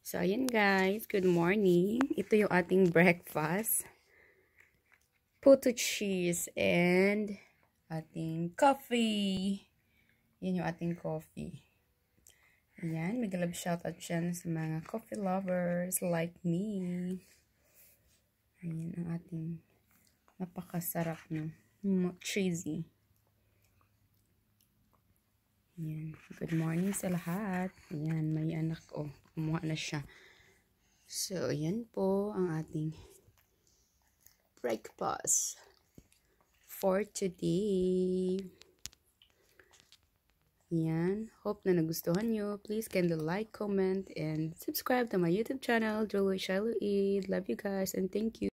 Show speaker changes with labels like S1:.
S1: So, ayan guys. Good morning. Ito yung ating breakfast. Puto cheese and ating coffee. Yan yung ating coffee. Ayan. May galab shoutout dyan sa mga coffee lovers like me. Ayan ang ating napakasarap na cheesy. Ayan. Good morning sa lahat. Ayan. May anak ko. Kumuha na siya. So, ayan po ang ating breakfast for today. Ayan. Hope na nagustuhan nyo. Please kindly like, comment, and subscribe to my YouTube channel, Julie Shiloh Eid. Love you guys and thank you.